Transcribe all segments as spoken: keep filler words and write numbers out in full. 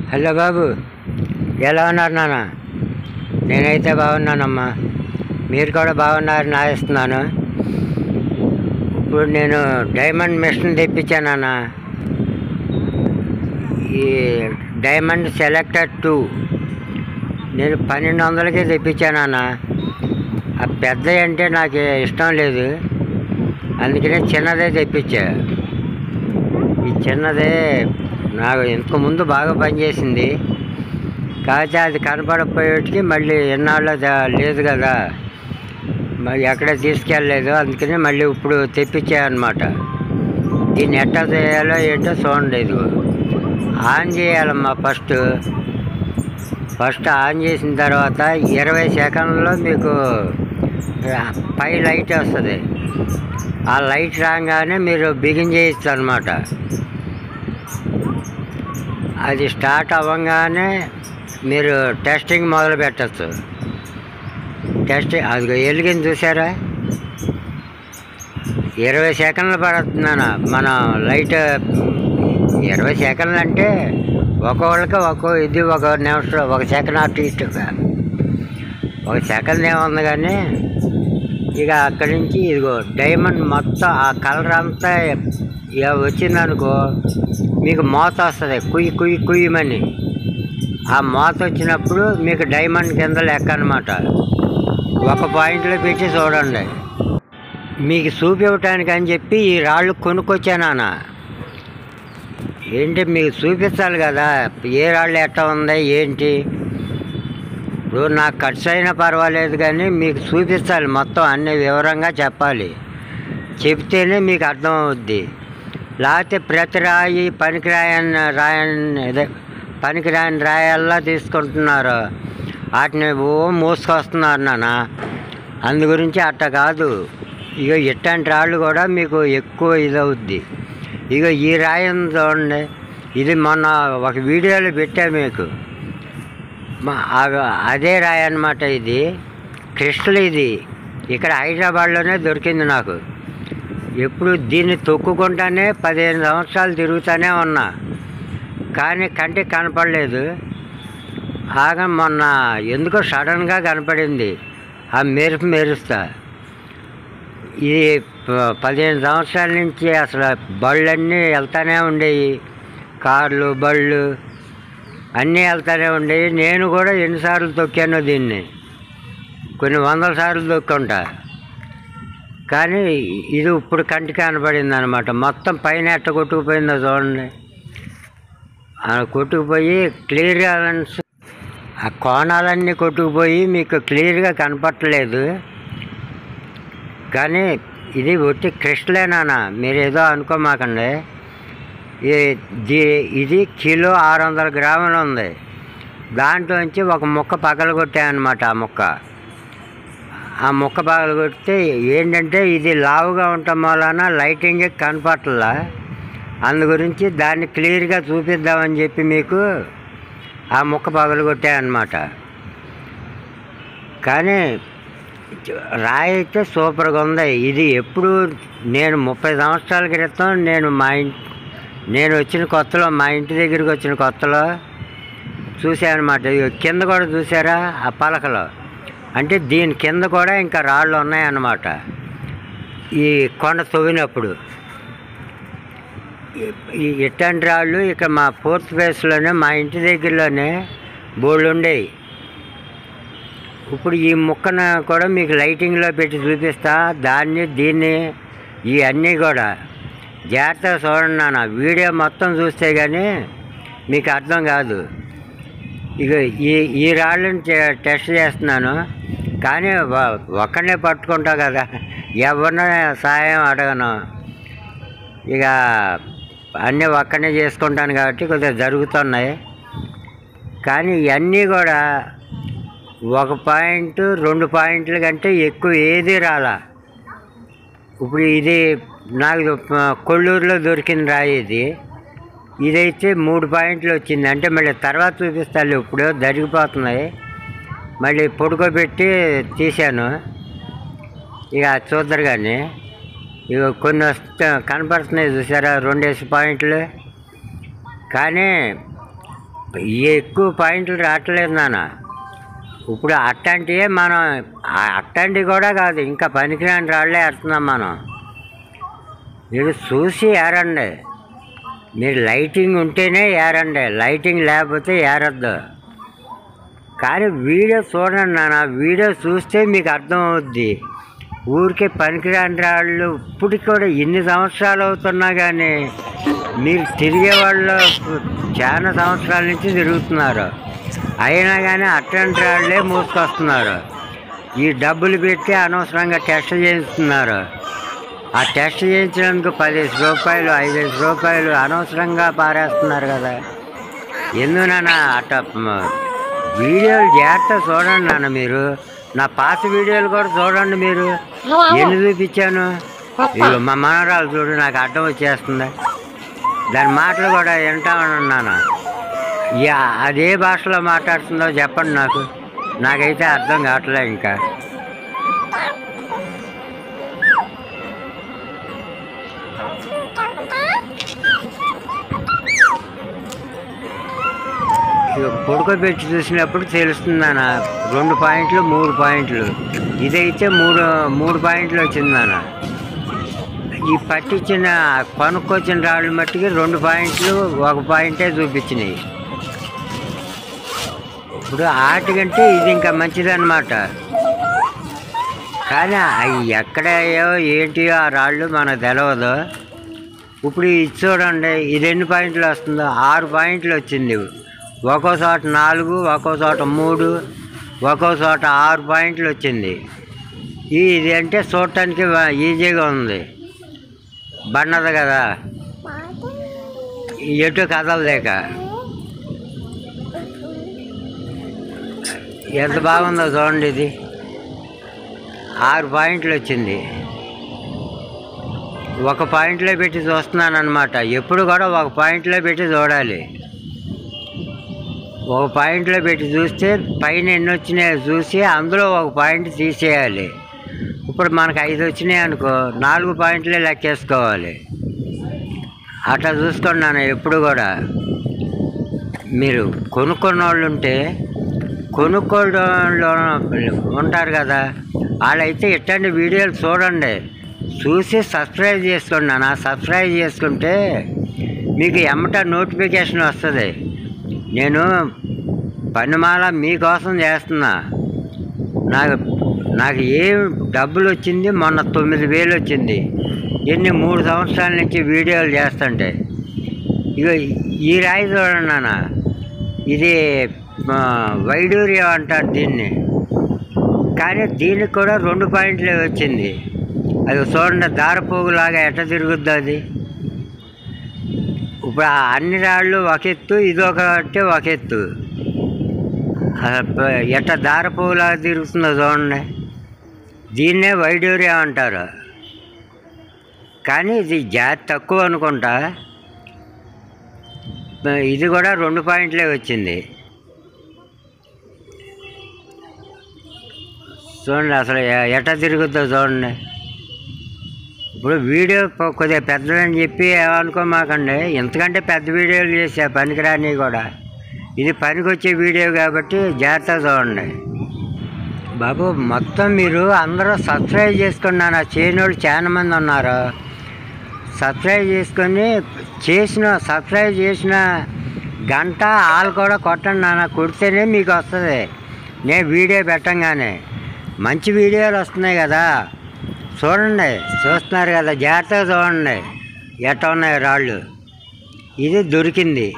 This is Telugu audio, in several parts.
హలో బాబు, ఎలా ఉన్నారు నాన్న? నేనైతే బాగున్నానమ్మా. మీరు కూడా బాగున్నారని ఆశిస్తున్నాను. ఇప్పుడు నేను డైమండ్ మిషన్ తెప్పించానన్న. ఈ డైమండ్ సెలెక్టర్ టూ నేను పన్నెండు వందలకే తెప్పించానన్న. ఆ పెద్ద అంటే నాకు ఇష్టం లేదు, అందుకనే చిన్నదే తెప్పించా. ఈ చిన్నదే నాకు ఇంతకు ముందు బాగా పనిచేసింది, కాకపోతే అది కనపడకపోయేటికి మళ్ళీ ఎన్నాళ్ళు లేదు కదా, మరి ఎక్కడ తీసుకెళ్ళలేదు. అందుకని మళ్ళీ ఇప్పుడు తెప్పించాయన్నమాట. దీన్ని ఎట్లా చేయాలో ఏంటో చూడండి. ఇది ఆన్ చేయాలమ్మా. ఫస్ట్ ఫస్ట్ ఆన్ చేసిన తర్వాత ఇరవై సెకండ్లో మీకు పై లైట్ వస్తుంది. ఆ లైట్ రాగానే మీరు బిగిన్ చేయొచ్చు అన్నమాట. అది స్టార్ట్ అవ్వగానే మీరు టెస్టింగ్ మొదలు పెట్టచ్చు. టెస్టింగ్ అది వెలిగింది చూసారా? ఇరవై సెకండ్లు పడుతున్నాను మన లైట్. ఇరవై సెకండ్లు అంటే ఒక్కొక్కరికి ఒక్కో ఇది ఒక నిమిషం, ఒక సెకండ్ అటు ఇటుగా ఒక సెకండ్ ఏముంది. కానీ ఇక అక్కడి నుంచి ఇదిగో డైమండ్ మొత్తం ఆ కలర్ అంతా ఇక వచ్చిందనుకో, మీకు మోత వస్తుంది, కుయ్యి కుయ్యి కుయ్యమని. ఆ మోత వచ్చినప్పుడు మీకు డైమండ్ కింద లెక్క అన్నమాట. ఒక పాయింట్లో పెట్టి చూడండి. మీకు చూపివ్వటానికి అని చెప్పి ఈ రాళ్ళు కొనుక్కొచ్చానా. ఏంటి మీకు చూపించాలి కదా, ఏ రాళ్ళు ఎట్లా ఉంది ఏంటి. ఇప్పుడు నాకు ఖర్చు అయినా పర్వాలేదు, కానీ మీకు చూపించాలి, మొత్తం అన్ని వివరంగా చెప్పాలి. చెప్తేనే మీకు అర్థం అవుద్ది. లేకపోతే ప్రతి రాయి పనికిరాయని రాయని అదే పనికిరాయని రాయల్లా తీసుకుంటున్నారు, వాటిని ఓ మోసుకొస్తున్నారు నాన్న. అందు గురించి అట్ట కాదు. ఇక ఇట్లాంటి రాళ్ళు కూడా మీకు ఎక్కువ ఇదవుద్ది. ఇక ఈ రాయి చూడండి, ఇది మొన్న ఒక వీడియోలో పెట్టా మీకు. అదే రాయి అన్నమాట. ఇది క్రిస్టల్. ఇది ఇక్కడ హైదరాబాద్లోనే దొరికింది నాకు. ఎప్పుడు దీన్ని తొక్కుకుంటానే పదిహేను సంవత్సరాలు తిరుగుతూనే ఉన్నా, కానీ కంటికి కనపడలేదు. ఆగా మొన్న ఎందుకో సడన్గా కనపడింది, ఆ మెరుపు మెరుస్తా. ఇది పదిహేను సంవత్సరాల నుంచి అసలు బళ్ళన్నీ వెళ్తూనే ఉండేవి, కార్లు బళ్ళు అన్నీ వెళ్తూనే ఉండేవి. నేను కూడా ఎన్నిసార్లు తొక్కానో దీన్ని, కొన్ని వందల సార్లు తొక్కుంటా. కానీ ఇది ఇప్పుడు కంటికి కనపడింది అనమాట. మొత్తం పైన ఎట్ట కొట్టుకుపోయిందో చూడండి. కొట్టుకుపోయి క్లియర్గా ఆ కోణాలన్నీ కొట్టుకుపోయి మీకు క్లియర్గా కనపట్టలేదు. కానీ ఇది ఒట్టి క్రిస్టలేనా, మీరు ఏదో అనుకోమాకండి. ఇది కిలో ఆరు వందల గ్రాములు ఉంది. దాంట్లోంచి ఒక ముక్క పగలగొట్టాయన్నమాట. ఆ ముక్క ఆ ముక్క పగలగొడితే ఏంటంటే ఇది లావుగా ఉండటం వలన లైటింగ్ కనపట్లా. అందు గురించి దాన్ని క్లియర్గా చూపిద్దామని చెప్పి మీకు ఆ ముక్క పగలగొట్టాయన్నమాట. కానీ రాయి అయితే సూపర్గా ఉంది. ఇది ఎప్పుడు నేను ముప్పై సంవత్సరాల క్రితం నేను మా ఇంటి నేను వచ్చిన కొత్తలో మా ఇంటి దగ్గరికి వచ్చిన కొత్తలో చూసానమాట. కింద కూడా చూసారా ఆ పలకలో, అంటే దీని కింద కూడా ఇంకా రాళ్ళు ఉన్నాయన్నమాట. ఈ కొండ తవ్వినప్పుడు ఈ ఇట్లాంటి రాళ్ళు ఇక మా ఫోర్త్ ఫేస్లోనే మా ఇంటి దగ్గరలోనే బోళ్ళు ఉండేవి. ఇప్పుడు ఈ ముక్కను కూడా మీకు లైటింగ్లో పెట్టి చూపిస్తా. దాన్ని దీన్ని ఇవన్నీ కూడా జాగ్రత్తగా చూడండి నాన్న. వీడియో మొత్తం చూస్తే కానీ మీకు అర్థం కాదు. ఇక ఈ ఈ రాళ్ళని టెస్ట్ చేస్తున్నాను, కానీ ఒక్కనే పట్టుకుంటా కదా, ఎవరినో సాయం అడగను. ఇక అన్నీ ఒక్కనే చేసుకుంటాను కాబట్టి కొద్దిగా జరుగుతున్నాయి. కానీ ఇవన్నీ కూడా ఒక పాయింట్ రెండు పాయింట్ల కంటే ఎక్కువ ఏది రాలా. ఇప్పుడు ఇది నాకు కొల్లూరులో దొరికిన రాయి. ఇది ఇదైతే మూడు పాయింట్లు వచ్చింది. అంటే మళ్ళీ తర్వాత చూపిస్తాను, ఇప్పుడు జరిగిపోతున్నాయి. మళ్ళీ పొడుకోబెట్టి తీశాను. ఇక చూద్దరు కానీ ఇక కొన్ని వస్తే కనపడుతున్నాయి చూసారా, రెండేసి పాయింట్లు. కానీ ఎక్కువ పాయింట్లు రావట్లేదు నాన్న. ఇప్పుడు అట్లాంటివే మనం అట్లాంటివి కూడా కాదు, ఇంకా పనికిరాని రాళ్ళే వేస్తున్నాం మనం. మీరు చూసి ఏరండి. మీరు లైటింగ్ ఉంటేనే ఏరండి, లైటింగ్ లేకపోతే ఏరద్దు. కానీ వీడియో చూడండి నాన్న, వీడియో చూస్తే మీకు అర్థం అవుద్ది. ఊరికే పనికిరాని రాళ్ళు ఇప్పటికి కూడా ఇన్ని సంవత్సరాలు అవుతున్నా కానీ మీరు తిరిగే వాళ్ళు చాలా సంవత్సరాల నుంచి తిరుగుతున్నారు, అయినా కానీ అట్లాంటి రాళ్ళే మోసుకొస్తున్నారు. ఈ డబ్బులు పెట్టి అనవసరంగా టెస్ట్ చేయిస్తున్నారు. ఆ టెస్ట్ చేయించినందుకు పదిహేను రూపాయలు ఐదేసి రూపాయలు అనవసరంగా పారేస్తున్నారు కదా. ఎందుకు నాన్న అట్ట వీడియోలు జాగ్రత్త చూడండి నాన్న. మీరు నా పాత వీడియోలు కూడా చూడండి. మీరు ఎన్ని చూపించాను, ఇక మా మనవరాలు చూడు, నాకు అడ్డం వచ్చేస్తుంది. దాని మాటలు కూడా వింటామన్నాను. ఇక అదే భాషలో మాట్లాడుతుందో చెప్పండి నాకు, నాకైతే అర్థం కావట్లే. ఇంకా పొడుకోబెట్టి చూసినప్పుడు తెలుస్తుందన్న, రెండు పాయింట్లు మూడు పాయింట్లు. ఇదైతే మూడు మూడు పాయింట్లు వచ్చిందన్న. ఈ పట్టించిన కొనుక్కొచ్చిన రాళ్ళు మట్టికి రెండు పాయింట్లు ఒక పాయింటే చూపించినాయి. ఇప్పుడు ఆటికంటే ఇది ఇంకా మంచిదన్నమాట. కానీ అవి ఎక్కడయో ఏంటియో ఆ రాళ్ళు మనకు తెలియదు. ఇప్పుడు ఇది చూడండి, ఇది ఎన్ని పాయింట్లు వస్తుందో, ఆరు పాయింట్లు వచ్చింది. ఒక్కో చోట నాలుగు, ఒక్కో చోట మూడు, ఒక్కో చోట ఆరు పాయింట్లు వచ్చింది. ఇది అంటే చూడటానికి ఈజీగా ఉంది, బండదు కదా, ఎటు కదలలేక. ఎంత బాగుందో చూడండి. ఇది ఆరు పాయింట్లు వచ్చింది. ఒక పాయింట్లో పెట్టి చూస్తున్నాను అనమాట. ఎప్పుడు కూడా ఒక పాయింట్లో పెట్టి చూడాలి. ఒక పాయింట్లో పెట్టి చూస్తే పైన ఎన్ని వచ్చినాయో చూసి అందులో ఒక పాయింట్ తీసేయాలి. ఇప్పుడు మనకు ఐదు వచ్చినాయి అనుకో, నాలుగు పాయింట్లే లెక్కేసుకోవాలి. అట్లా చూసుకున్నాను ఎప్పుడు కూడా. మీరు కొనుక్కున్న వాళ్ళు ఉంటే కొనుక్కోవడంలో ఉంటారు కదా, వాళ్ళైతే ఇట్లాంటి వీడియోలు చూడండి, చూసి సబ్స్క్రైబ్ చేసుకోండి నాన్న. సబ్స్క్రైబ్ చేసుకుంటే మీకు ఎమ్మట నోటిఫికేషన్ వస్తుంది. నేను పనిమాల మీకోసం చేస్తున్నా. నాకు నాకు ఏం డబ్బులు వచ్చింది, మొన్న తొమ్మిది వేలు వచ్చింది. ఎన్ని మూడు సంవత్సరాల నుంచి వీడియోలు చేస్తుంటే. ఇక ఈ రాయి చూడండి నాన్న, ఇది వైడూర్యం అంటారు దీన్ని. కానీ దీనికి కూడా రెండు పాయింట్లే వచ్చింది. అది చూడండి, దారపోగులాగా ఎట్ట తిరుగుద్ది అది. ఇప్పుడు అన్ని రాళ్ళు ఒక ఎత్తు, ఇది ఒకటి ఒక ఎత్తు. ఎట్ట దారపోగులాగా తిరుగుతుందో చూడండి. దీన్నే వైడూర్యం అంటారు. కానీ ఇది జాతి తక్కువ అనుకుంటా. ఇది కూడా రెండు పాయింట్లే వచ్చింది. చూడండి అసలు ఎట్ట తిరుగుద్దో చూడండి. ఇప్పుడు వీడియో కొద్దిగా పెద్దదని చెప్పి ఏమనుకోమాకండి, ఎంతకంటే పెద్ద వీడియోలు చేసా పనికిరాని కూడా. ఇది పనికి వచ్చే వీడియో కాబట్టి జాగ్రత్తగా చూడండి బాబు. మొత్తం మీరు అందరూ సబ్స్క్రైబ్ చేసుకోండి నాన్న. చేయని వాళ్ళు చాలా మంది ఉన్నారు. సబ్స్క్రైబ్ చేసుకొని చేసిన సబ్స్క్రైబ్ చేసిన గంట ఆల్ కూడా కొట్టండి నాన్న. కొడితేనే మీకు వస్తుంది నేను వీడియో పెట్టంగానే. మంచి వీడియోలు వస్తున్నాయి కదా, చూడండి. చూస్తున్నారు కదా, జాగ్రత్తగా చూడండి ఎట్లా ఉన్నాయి రాళ్ళు. ఇది దొరికింది,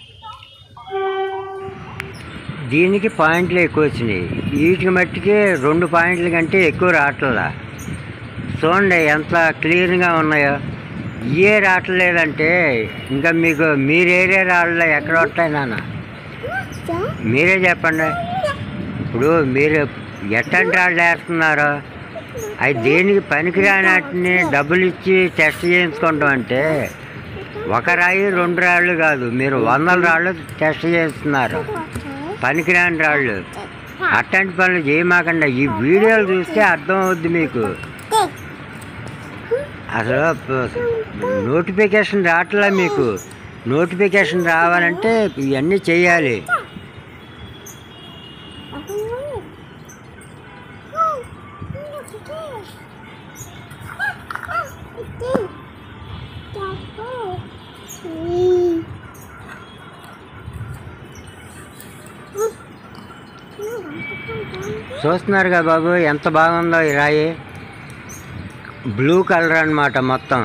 దీనికి పాయింట్లు ఎక్కువ వచ్చినాయి. వీటికి మట్టికి రెండు పాయింట్ల కంటే ఎక్కువ రావట్లా. చూడండి ఎంత క్లియర్గా ఉన్నాయో. ఏ రావట్లేదంటే ఇంకా మీకు మీరు ఏరే రాళ్ళు ఎక్కడ వస్తాయి నాన్న, మీరే చెప్పండి. ఇప్పుడు మీరు ఎట్టంటి రాళ్ళు వేస్తున్నారు, అవి దేనికి పనికిరానటిని డబ్బులు ఇచ్చి టెస్ట్ చేయించుకుంటాం అంటే ఒక రాయి రెండు రాళ్ళు కాదు, మీరు వందల రాళ్ళు టెస్ట్ చేస్తున్నారు, పనికిరాని రాళ్ళు. అట్లాంటి పనులు చేయమాకండి. ఈ వీడియోలు చూస్తే అర్థం అవుద్ది మీకు. అసలు నోటిఫికేషన్ రావట్లే మీకు. నోటిఫికేషన్ రావాలంటే ఇవన్నీ చేయాలి. చూస్తున్నారుగా బాబు ఎంత బాగుందో ఈ రాయి. బ్లూ కలర్ అన్నమాట మొత్తం.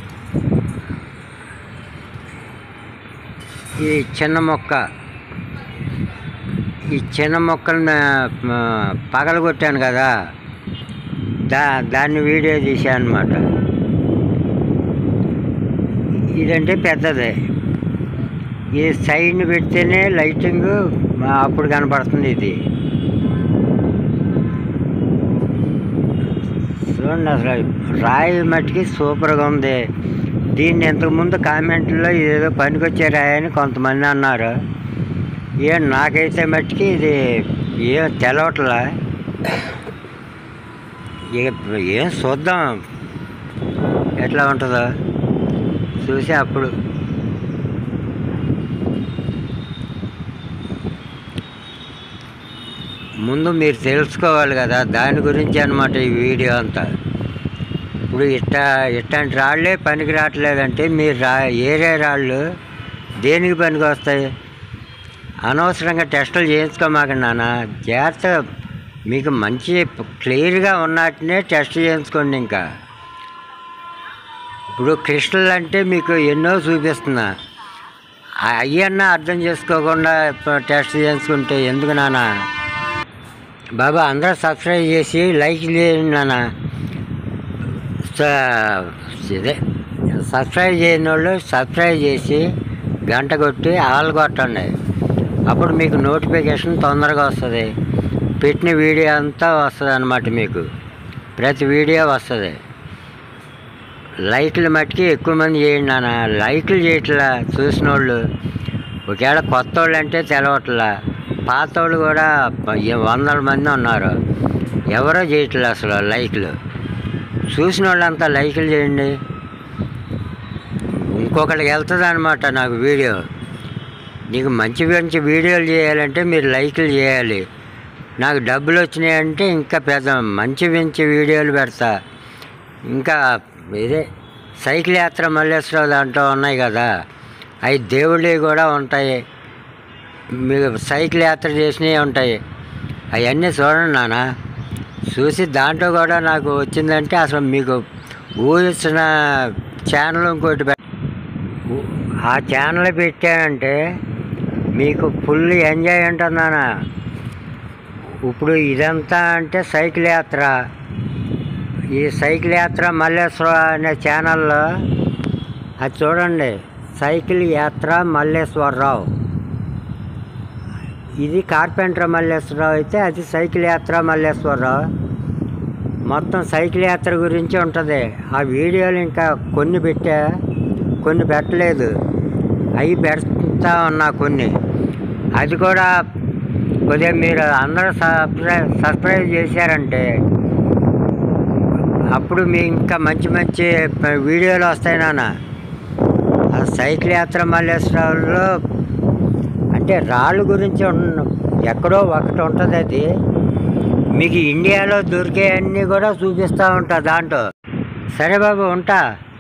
ఈ చిన్న మొక్క ఈ చిన్న మొక్కలను పగలగొట్టాను కదా, దా దాన్ని వీడియో తీసాను అన్నమాట. ఇదంటే పెద్దది. ఈ సైడ్ పెడితేనే లైటింగ్ అప్పుడు కనపడుతుంది. ఇది చూడండి, అసలు రాయి మట్టికి సూపర్గా ఉంది. దీన్ని ఇంతకుముందు కామెంట్లో ఇదేదో పనికొచ్చే రాయి అని కొంతమంది అన్నారు. ఏం నాకైతే మట్టికి ఇది ఏం తెలవట్లా. ఏం చూద్దాం ఎట్లా ఉంటుందో చూసి అప్పుడు. ముందు మీరు తెలుసుకోవాలి కదా, దాని గురించి అన్నమాట ఈ వీడియో అంతా. ఇప్పుడు ఇట్ట ఇట్లాంటి రాళ్ళే పనికి రావట్లేదంటే మీరు రా ఏరే రాళ్ళు దేనికి పనికి వస్తాయి? అనవసరంగా టెస్టులు చేయించుకోమాకండి నాన్న. జాగ్రత్త, మీకు మంచి క్లియర్గా ఉన్నట్టునే టెస్ట్ చేయించుకోండి. ఇంకా ఇప్పుడు క్రిస్టల్ అంటే మీకు ఎన్నో చూపిస్తున్నా, అయ్యన్నా అర్థం చేసుకోకుండా టెస్ట్ చేయించుకుంటే ఎందుకు నాన్న? బాబా అందరూ సబ్స్క్రైబ్ చేసి లైక్ చేయండి నాన్న. ఇదే సబ్స్క్రైబ్ చేయని వాళ్ళు సబ్స్క్రైబ్ చేసి గంట కొట్టి ఆల్ కొట్టండి. అప్పుడు మీకు నోటిఫికేషన్ తొందరగా వస్తుంది. పెట్టిన వీడియో అంతా వస్తుంది అన్నమాట. మీకు ప్రతి వీడియో వస్తుంది. లైక్లు మట్టుకి ఎక్కువ మంది చేయండి నాన్న. లైక్లు చేయట్లా చూసిన వాళ్ళు. ఒకవేళ కొత్త వాళ్ళు అంటే తెలవట్లా, పాత వాళ్ళు కూడా వందల మంది ఉన్నారు, ఎవరో చేయట్లేదు అసలు లైక్లు. చూసిన వాళ్ళంతా లైక్లు చేయండి. ఇంకొకరికి వెళ్తుంది అనమాట నాకు వీడియో. నీకు మంచి మంచి వీడియోలు చేయాలంటే మీరు లైక్లు చేయాలి. నాకు డబ్బులు వచ్చినాయంటే ఇంకా పెద్ద మంచి మంచి వీడియోలు పెడతా. ఇంకా ఇదే సైకిల్ యాత్ర మల్లేశ్వరరావు దాంట్లో ఉన్నాయి కదా, అవి దేవుళ్ళవి కూడా ఉంటాయి. మీకు సైకిల్ యాత్ర చేసినవి ఉంటాయి. అవన్నీ చూడండి నాన్న. చూసి దాంట్లో కూడా నాకు వచ్చిందంటే అసలు మీకు ఊహించిన ఛానల్ ఇంకోటి పె ఆ ఛానల్ పెట్టానంటే మీకు ఫుల్ ఎంజాయ్ ఉంటుంది నాన్న. ఇప్పుడు ఇదంతా అంటే సైకిల్ యాత్ర. ఈ సైకిల్ యాత్ర మల్లేశ్వర అనే ఛానల్లో అది చూడండి, సైకిల్ యాత్ర మల్లేశ్వరరావు. ఇది కార్పెంటర్ మల్లేశ్వరరావు అయితే అది సైకిల్ యాత్ర మల్లేశ్వరరావు. మొత్తం సైకిల్ యాత్ర గురించి ఉంటుంది. ఆ వీడియోలు ఇంకా కొన్ని పెట్టా, కొన్ని పెట్టలేదు. అవి పెడతా ఉన్నా కొన్ని. అది కూడా కొద్దిగా మీరు అందరూ సబ్స్క్రైబ్ సబ్స్క్రైబ్ చేశారంటే అప్పుడు మీ ఇంకా మంచి మంచి వీడియోలు వస్తాయి నాన్న. ఆ సైకిల్ యాత్ర మల్లేశ్వరరావులో అంటే రాళ్ళ గురించి ఎక్కడో ఒకటి ఉంటుంది. అది మీకు ఇండియాలో దొరికే అన్నీ కూడా చూపిస్తూ ఉంటా దాంట్లో. సరే బాబు, ఉంటా.